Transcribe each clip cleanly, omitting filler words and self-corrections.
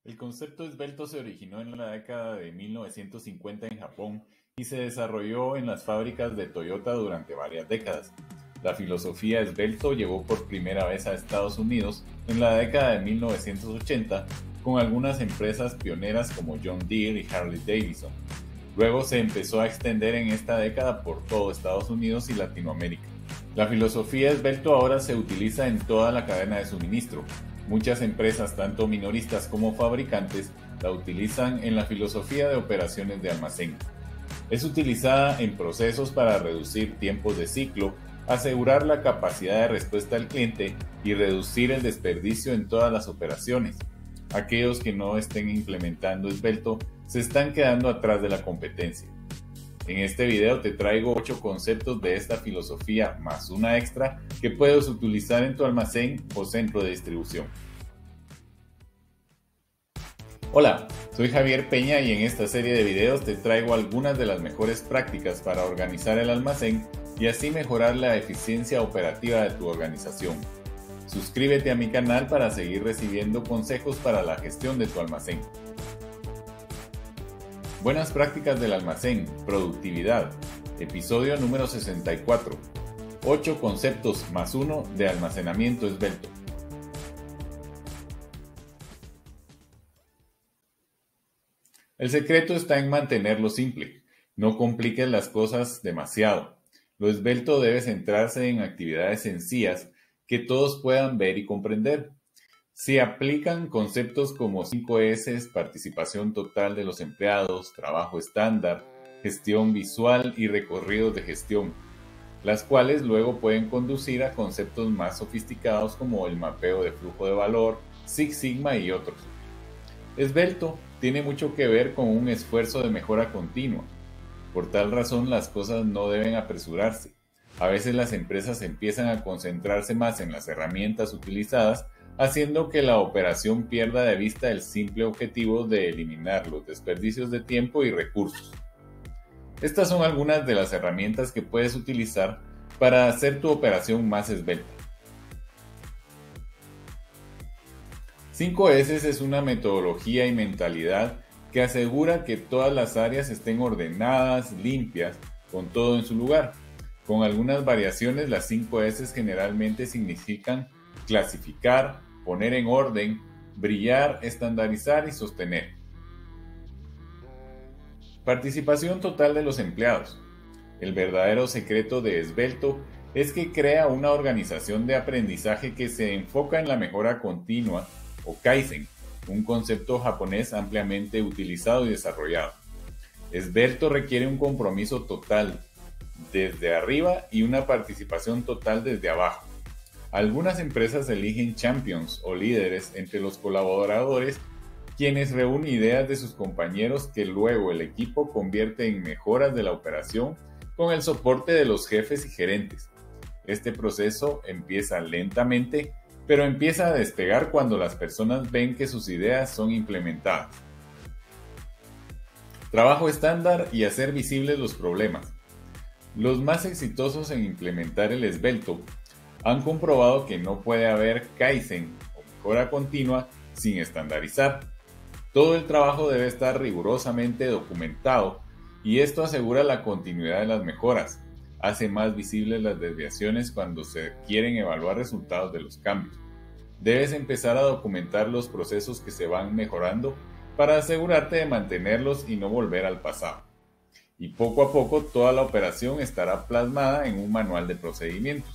El concepto esbelto se originó en la década de 1950 en Japón y se desarrolló en las fábricas de Toyota durante varias décadas. La filosofía esbelto llegó por primera vez a Estados Unidos en la década de 1980 con algunas empresas pioneras como John Deere y Harley Davidson. Luego se empezó a extender en esta década por todo Estados Unidos y Latinoamérica. La filosofía esbelto ahora se utiliza en toda la cadena de suministro. Muchas empresas, tanto minoristas como fabricantes, la utilizan en la filosofía de operaciones de almacén. Es utilizada en procesos para reducir tiempos de ciclo, asegurar la capacidad de respuesta al cliente y reducir el desperdicio en todas las operaciones. Aquellos que no estén implementando esbelto se están quedando atrás de la competencia. En este video te traigo 8 conceptos de esta filosofía más una extra que puedes utilizar en tu almacén o centro de distribución. Hola, soy Javier Peña y en esta serie de videos te traigo algunas de las mejores prácticas para organizar el almacén y así mejorar la eficiencia operativa de tu organización. Suscríbete a mi canal para seguir recibiendo consejos para la gestión de tu almacén. Buenas prácticas del almacén, productividad, episodio número 64. 8 conceptos más 1 de almacenamiento esbelto. El secreto está en mantenerlo simple. No compliques las cosas demasiado. Lo esbelto debe centrarse en actividades sencillas que todos puedan ver y comprender. Se aplican conceptos como 5S, participación total de los empleados, trabajo estándar, gestión visual y recorridos de gestión, las cuales luego pueden conducir a conceptos más sofisticados como el mapeo de flujo de valor, Six Sigma y otros. Esbelto tiene mucho que ver con un esfuerzo de mejora continua. Por tal razón, las cosas no deben apresurarse. A veces las empresas empiezan a concentrarse más en las herramientas utilizadas, haciendo que la operación pierda de vista el simple objetivo de eliminar los desperdicios de tiempo y recursos. Estas son algunas de las herramientas que puedes utilizar para hacer tu operación más esbelta. 5S es una metodología y mentalidad que asegura que todas las áreas estén ordenadas, limpias, con todo en su lugar. Con algunas variaciones, las 5S generalmente significan clasificar, poner en orden, brillar, estandarizar y sostener. Participación total de los empleados. El verdadero secreto de esbelto es que crea una organización de aprendizaje que se enfoca en la mejora continua o Kaizen, un concepto japonés ampliamente utilizado y desarrollado. Esbelto requiere un compromiso total desde arriba y una participación total desde abajo. Algunas empresas eligen champions o líderes entre los colaboradores, quienes reúnen ideas de sus compañeros que luego el equipo convierte en mejoras de la operación con el soporte de los jefes y gerentes. Este proceso empieza lentamente, pero empieza a despegar cuando las personas ven que sus ideas son implementadas. Trabajo estándar y hacer visibles los problemas. Los más exitosos en implementar el esbelto han comprobado que no puede haber Kaizen o mejora continua sin estandarizar. Todo el trabajo debe estar rigurosamente documentado y esto asegura la continuidad de las mejoras. Hace más visibles las desviaciones cuando se quieren evaluar resultados de los cambios. Debes empezar a documentar los procesos que se van mejorando para asegurarte de mantenerlos y no volver al pasado. Y poco a poco toda la operación estará plasmada en un manual de procedimientos.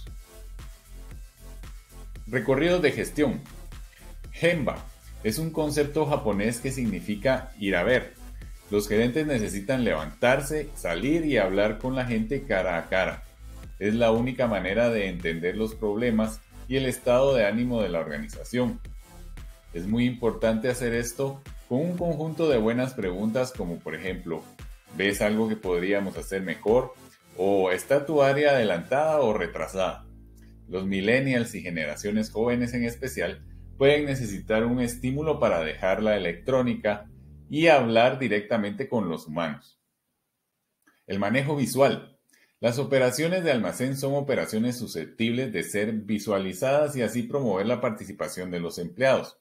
Recorridos de gestión. Gemba es un concepto japonés que significa ir a ver. Los gerentes necesitan levantarse, salir y hablar con la gente cara a cara. Es la única manera de entender los problemas y el estado de ánimo de la organización. Es muy importante hacer esto con un conjunto de buenas preguntas como por ejemplo, ¿ves algo que podríamos hacer mejor? ¿O está tu área adelantada o retrasada? Los millennials y generaciones jóvenes en especial pueden necesitar un estímulo para dejar la electrónica y hablar directamente con los humanos. El manejo visual. Las operaciones de almacén son operaciones susceptibles de ser visualizadas y así promover la participación de los empleados.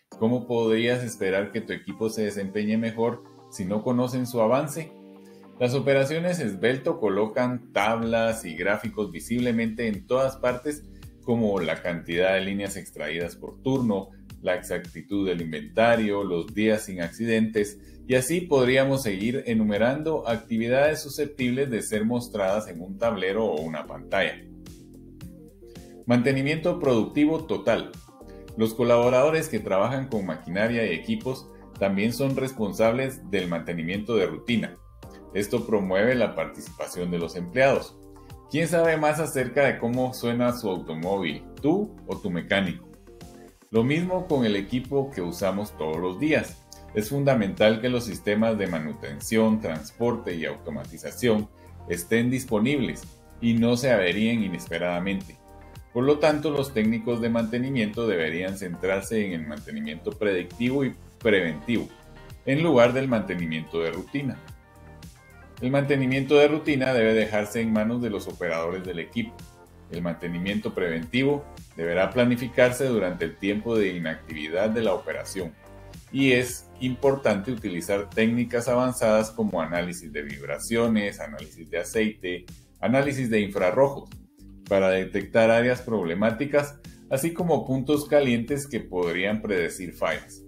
¿Cómo podrías esperar que tu equipo se desempeñe mejor si no conocen su avance? Las operaciones esbelto colocan tablas y gráficos visiblemente en todas partes, como la cantidad de líneas extraídas por turno, la exactitud del inventario, los días sin accidentes, y así podríamos seguir enumerando actividades susceptibles de ser mostradas en un tablero o una pantalla. Mantenimiento productivo total. Los colaboradores que trabajan con maquinaria y equipos también son responsables del mantenimiento de rutina. Esto promueve la participación de los empleados. ¿Quién sabe más acerca de cómo suena su automóvil, tú o tu mecánico? Lo mismo con el equipo que usamos todos los días. Es fundamental que los sistemas de manutención, transporte y automatización estén disponibles y no se averíen inesperadamente. Por lo tanto, los técnicos de mantenimiento deberían centrarse en el mantenimiento predictivo y preventivo, en lugar del mantenimiento de rutina. El mantenimiento de rutina debe dejarse en manos de los operadores del equipo. El mantenimiento preventivo deberá planificarse durante el tiempo de inactividad de la operación, y es importante utilizar técnicas avanzadas como análisis de vibraciones, análisis de aceite, análisis de infrarrojos, para detectar áreas problemáticas, así como puntos calientes que podrían predecir fallas.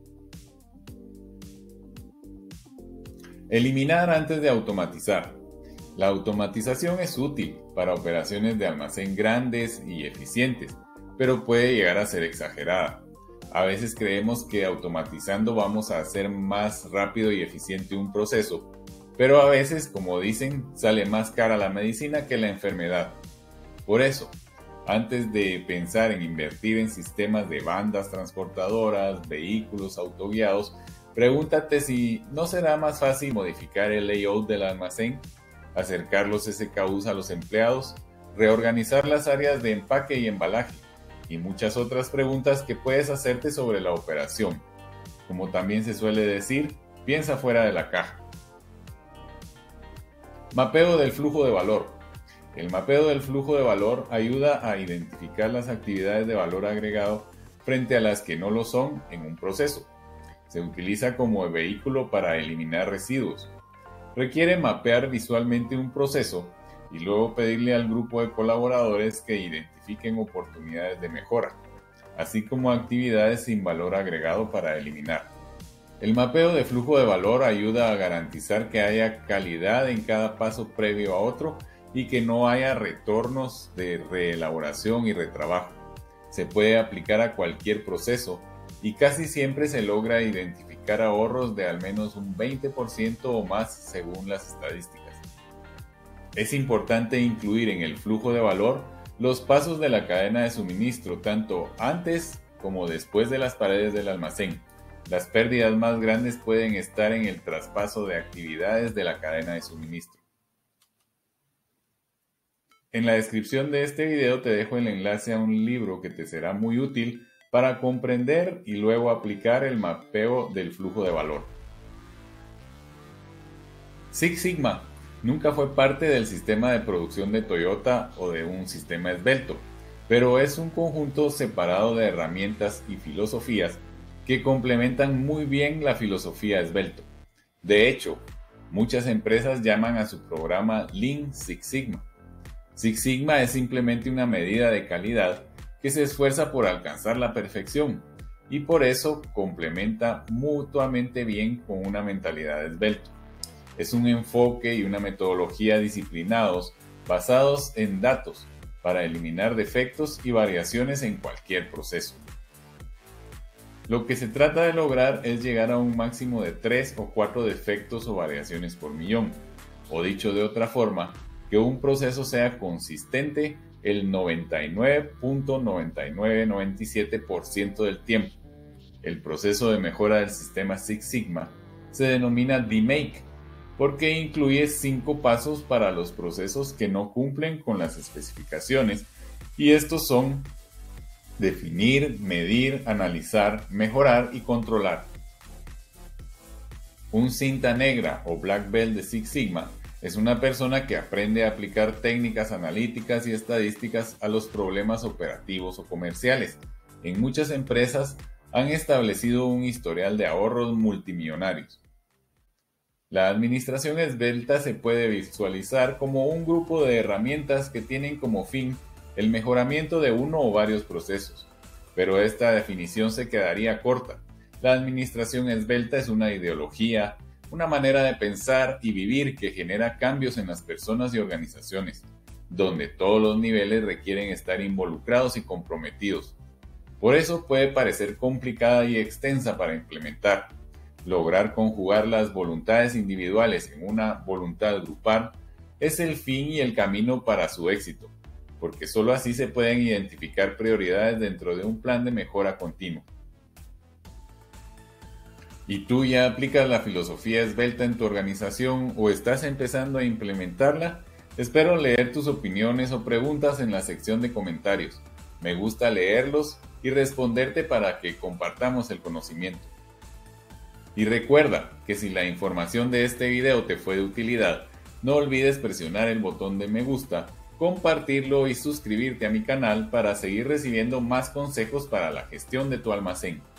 Eliminar antes de automatizar. La automatización es útil para operaciones de almacén grandes y eficientes, pero puede llegar a ser exagerada. A veces creemos que automatizando vamos a hacer más rápido y eficiente un proceso, pero a veces, como dicen, sale más cara la medicina que la enfermedad. Por eso, antes de pensar en invertir en sistemas de bandas transportadoras, vehículos autoguiados, pregúntate si no será más fácil modificar el layout del almacén, acercar los SKUs a los empleados, reorganizar las áreas de empaque y embalaje, y muchas otras preguntas que puedes hacerte sobre la operación. Como también se suele decir, piensa fuera de la caja. Mapeo del flujo de valor. El mapeo del flujo de valor ayuda a identificar las actividades de valor agregado frente a las que no lo son en un proceso. Se utiliza como vehículo para eliminar residuos. Requiere mapear visualmente un proceso y luego pedirle al grupo de colaboradores que identifiquen oportunidades de mejora, así como actividades sin valor agregado para eliminar. El mapeo de flujo de valor ayuda a garantizar que haya calidad en cada paso previo a otro y que no haya retornos de reelaboración y retrabajo. Se puede aplicar a cualquier proceso y casi siempre se logra identificar ahorros de al menos un 20% o más según las estadísticas. Es importante incluir en el flujo de valor los pasos de la cadena de suministro, tanto antes como después de las paredes del almacén. Las pérdidas más grandes pueden estar en el traspaso de actividades de la cadena de suministro. En la descripción de este video te dejo el enlace a un libro que te será muy útil para comprender y luego aplicar el mapeo del flujo de valor. Six Sigma nunca fue parte del sistema de producción de Toyota o de un sistema esbelto, pero es un conjunto separado de herramientas y filosofías que complementan muy bien la filosofía esbelto. De hecho, muchas empresas llaman a su programa Lean Six Sigma. Six Sigma es simplemente una medida de calidad que se esfuerza por alcanzar la perfección y por eso complementa mutuamente bien con una mentalidad esbelto. Es un enfoque y una metodología disciplinados basados en datos para eliminar defectos y variaciones en cualquier proceso. Lo que se trata de lograr es llegar a un máximo de 3 o 4 defectos o variaciones por millón, o dicho de otra forma, que un proceso sea consistente el 99.9997% del tiempo. El proceso de mejora del sistema Six Sigma se denomina DMAIC porque incluye 5 pasos para los procesos que no cumplen con las especificaciones, y estos son definir, medir, analizar, mejorar y controlar. Un cinta negra o black belt de Six Sigma es una persona que aprende a aplicar técnicas analíticas y estadísticas a los problemas operativos o comerciales. En muchas empresas han establecido un historial de ahorros multimillonarios. La administración esbelta se puede visualizar como un grupo de herramientas que tienen como fin el mejoramiento de uno o varios procesos, pero esta definición se quedaría corta. La administración esbelta es una ideología, una manera de pensar y vivir que genera cambios en las personas y organizaciones, donde todos los niveles requieren estar involucrados y comprometidos. Por eso puede parecer complicada y extensa para implementar. Lograr conjugar las voluntades individuales en una voluntad grupal es el fin y el camino para su éxito, porque sólo así se pueden identificar prioridades dentro de un plan de mejora continuo. ¿Y tú ya aplicas la filosofía esbelta en tu organización o estás empezando a implementarla? Espero leer tus opiniones o preguntas en la sección de comentarios. Me gusta leerlos y responderte para que compartamos el conocimiento. Y recuerda que si la información de este video te fue de utilidad, no olvides presionar el botón de me gusta, compartirlo y suscribirte a mi canal para seguir recibiendo más consejos para la gestión de tu almacén.